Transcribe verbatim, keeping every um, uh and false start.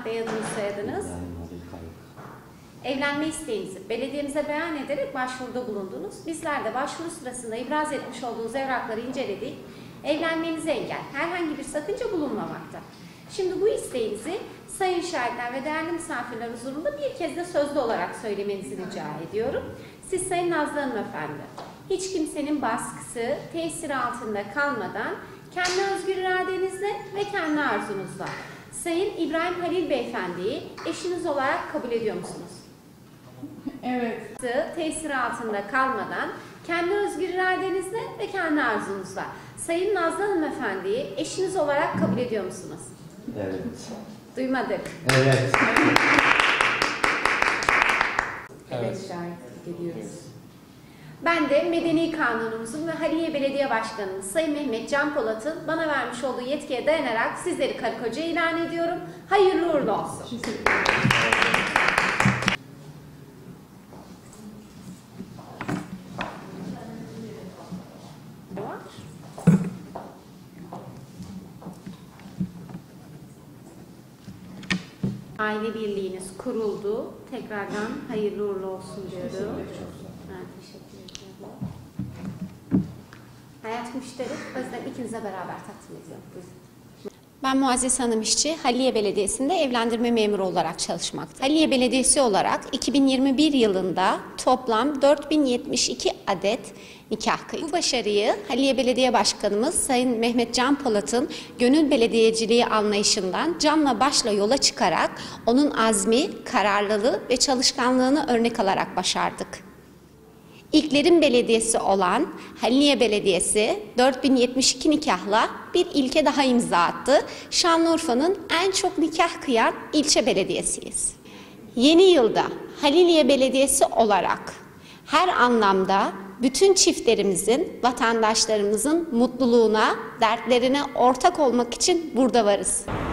Bey adınız, soyadınız? Evlenme isteğinizi belediyemize beyan ederek başvuruda bulundunuz. Bizler de başvuru sırasında ibraz etmiş olduğunuz evrakları inceledik. Evlenmenize engel, herhangi bir sakınca bulunmamakta. Şimdi bu isteğinizi sayın şahitler ve değerli misafirler huzurunda bir kez de sözlü olarak söylemenizi rica ediyorum. Siz Sayın Nazlı Hanımefendi, hiç kimsenin baskısı, tesiri altında kalmadan kendi özgür iradenizle ve kendi arzunuzla Sayın İbrahim Halil Beyefendi'yi eşiniz olarak kabul ediyor musunuz? Evet. Tesiri altında kalmadan kendi özgür iradenizle ve kendi arzunuzla Sayın Nazlı Hanımefendi'yi eşiniz olarak kabul ediyor musunuz? Evet. Duymadık. Evet. Evet, şahitlik ediyoruz. Ben de Medeni Kanunumuzun ve Haliye Belediye Başkanımız Sayın Mehmet Can Polat'ın bana vermiş olduğu yetkiye dayanarak sizleri karı koca ilan ediyorum. Hayırlı uğurlu olsun. Aile birliğiniz kuruldu. Tekrardan hayırlı uğurlu olsun diyorum. Ben teşekkür ederim. Hayat müşterek. O yüzden ikinize beraber takdim ediyorum. Buyurun. Ben Muazzez Hanım İşçi, Haliye Belediyesi'nde evlendirme memuru olarak çalışmaktayım. Haliye Belediyesi olarak iki bin yirmi bir yılında toplam dört bin yetmiş iki adet nikah kıydık. Bu başarıyı Haliye Belediye Başkanımız Sayın Mehmet Can Polat'ın gönül belediyeciliği anlayışından canla başla yola çıkarak onun azmi, kararlılığı ve çalışkanlığını örnek alarak başardık. İlklerin belediyesi olan Haliye Belediyesi dört bin yetmiş iki nikahla bir ilke daha imza attı. Şanlıurfa'nın en çok nikah kıyan ilçe belediyesiyiz. Yeni yılda Haliye Belediyesi olarak her anlamda bütün çiftlerimizin, vatandaşlarımızın mutluluğuna, dertlerine ortak olmak için burada varız.